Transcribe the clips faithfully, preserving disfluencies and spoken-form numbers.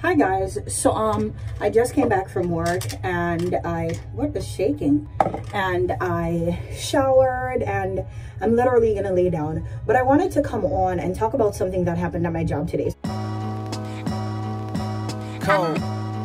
Hi guys, so um I just came back from work and I what is shaking and I showered and I'm literally gonna lay down, but I wanted to come on and talk about something that happened at my job today. Cold.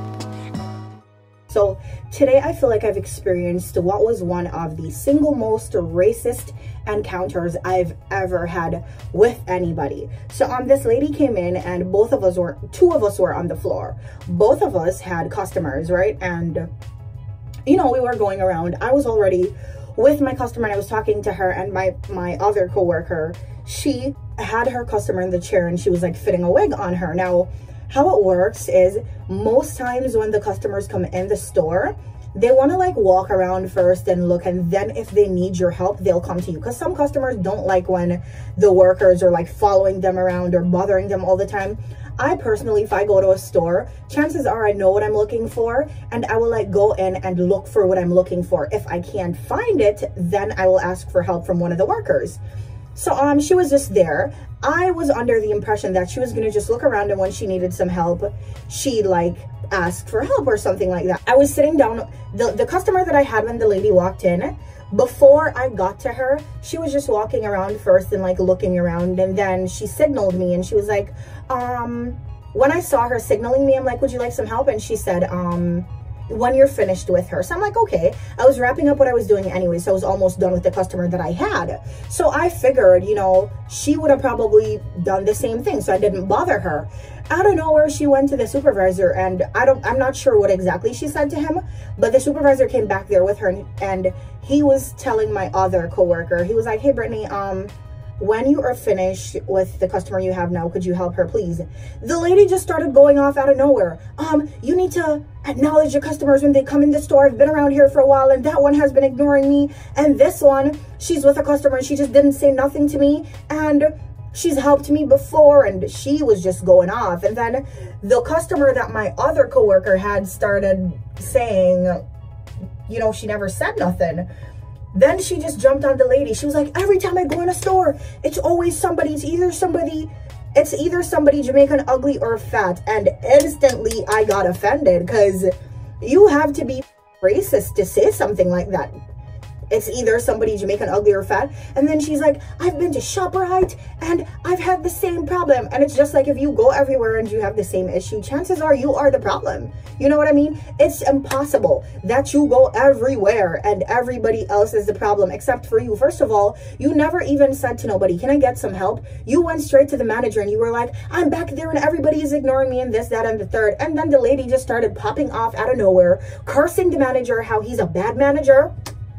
So today I feel like I've experienced what was one of the single most racist encounters I've ever had with anybody. So um this lady came in and both of us were two of us were on the floor. Both of us had customers, right? And you know, we were going around. I was already with my customer and I was talking to her, and my my other coworker, she had her customer in the chair and she was like fitting a wig on her. Now how it works is most times when the customers come in the store, they want to like walk around first and look, and then if they need your help, they'll come to you, because some customers don't like when the workers are like following them around or bothering them all the time. I personally, if I go to a store, chances are I know what I'm looking for and I will like go in and look for what I'm looking for. If I can't find it, then I will ask for help from one of the workers. So um she was just there. I was under the impression that she was gonna just look around, and when she needed some help, she like asked for help or something like that. I was sitting down. The, the customer that I had when the lady walked in, before I got to her, she was just walking around first and like looking around, and then she signaled me and she was like, um, when I saw her signaling me, I'm like, would you like some help? And she said, um, when you're finished with her. So I'm like, okay. I was wrapping up what I was doing anyway, so I was almost done with the customer that I had. So I figured, you know, she would have probably done the same thing, so I didn't bother her. Out of nowhere, she went to the supervisor, and I don't, I'm not sure what exactly she said to him, but the supervisor came back there with her, and, and he was telling my other coworker, he was like, hey, Brittany, um, when you are finished with the customer you have now, could you help her, please? The lady just started going off out of nowhere. Um, you need to acknowledge your customers when they come in the store. I've been around here for a while, and that one has been ignoring me. And this one, she's with a customer and she just didn't say nothing to me. And she's helped me before, and she was just going off. And then the customer that my other coworker had started saying, you know, she never said nothing. Then she just jumped on the lady. She was like, every time I go in a store, it's always somebody. It's either somebody, it's either somebody Jamaican ugly or fat. And instantly I got offended, because you have to be racist to say something like that. It's either somebody Jamaican ugly or fat. And then she's like, I've been to ShopRite and I've had the same problem. And it's just like, if you go everywhere and you have the same issue, chances are you are the problem. You know what I mean? It's impossible that you go everywhere and everybody else is the problem except for you. First of all, you never even said to nobody, can I get some help? You went straight to the manager and you were like, I'm back there and everybody is ignoring me and this, that, and the third. And then the lady just started popping off out of nowhere, cursing the manager, how he's a bad manager,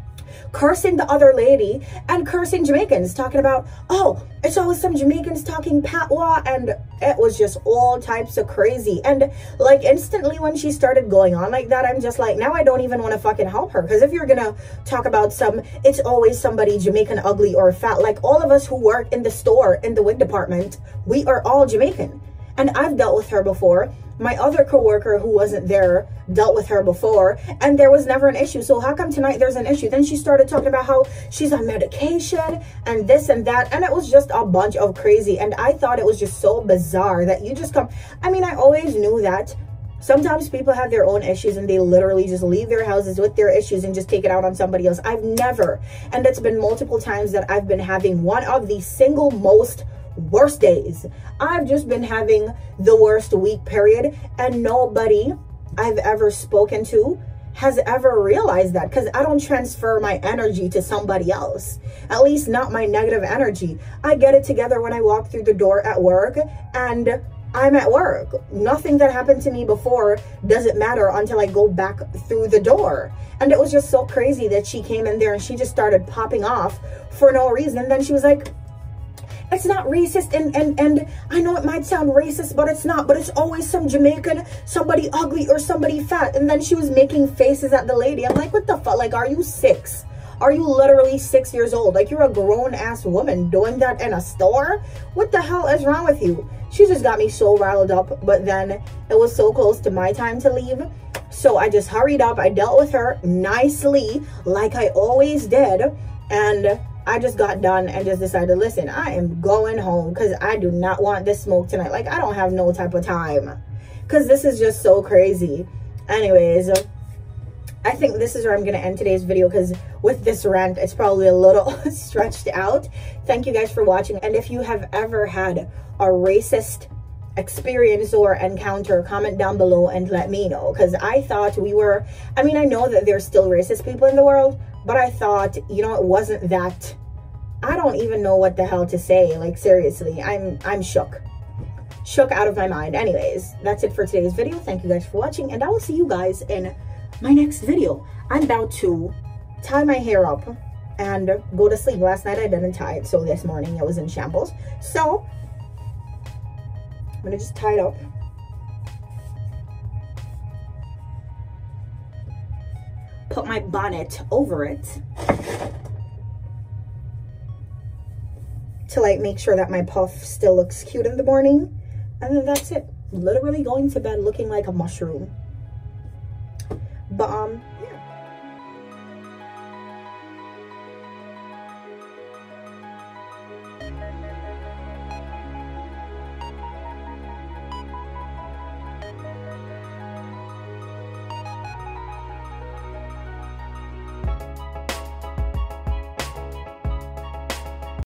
cursing the other lady, and cursing Jamaicans, talking about, oh, it's always some Jamaicans talking patois, and it was just all types of crazy. And like instantly when she started going on like that, I'm just like, now I don't even want to fucking help her, because if you're gonna talk about some, it's always somebody Jamaican ugly or fat, like all of us who work in the store, in the wig department, we are all Jamaican. And I've dealt with her before. My other coworker who wasn't there dealt with her before, and there was never an issue. So how come tonight there's an issue? Then she started talking about how she's on medication and this and that, and it was just a bunch of crazy. And I thought it was just so bizarre that you just come. I mean, I always knew that sometimes people have their own issues and they literally just leave their houses with their issues and just take it out on somebody else. I've never, and it's been multiple times that I've been having one of the single most worst days. I've just been having the worst week period, and nobody I've ever spoken to has ever realized that, because I don't transfer my energy to somebody else, at least not my negative energy. I get it together when I walk through the door at work, and I'm at work. Nothing that happened to me before doesn't matter until I go back through the door. And it was just so crazy that she came in there and she just started popping off for no reason. And then she was like, it's not racist, and, and, and I know it might sound racist, but it's not, but it's always some Jamaican, somebody ugly or somebody fat. And then she was making faces at the lady. I'm like, what the fuck? Like, are you six? Are you literally six years old? Like, you're a grown-ass woman doing that in a store? What the hell is wrong with you? She just got me so riled up, but then it was so close to my time to leave. So I just hurried up. I dealt with her nicely, like I always did, and I just got done and just decided, listen, I am going home because I do not want this smoke tonight. Like, I don't have no type of time. because this is just so crazy. Anyways, I think this is where I'm going to end today's video, because with this rant, it's probably a little stretched out. Thank you guys for watching. And if you have ever had a racist experience or encounter, comment down below and let me know, because I thought we were, I mean, I know that there's still racist people in the world, but I thought, you know, it wasn't that, I don't even know what the hell to say. Like, seriously, I'm I'm shook shook out of my mind. Anyways, that's it for today's video. Thank you guys for watching, and I will see you guys in my next video. I'm about to tie my hair up and go to sleep. Last night I didn't tie it, so this morning it was in shambles. So I'm gonna just tie it up. Put my bonnet over it to like make sure that my puff still looks cute in the morning. And then that's it. Literally going to bed looking like a mushroom. But um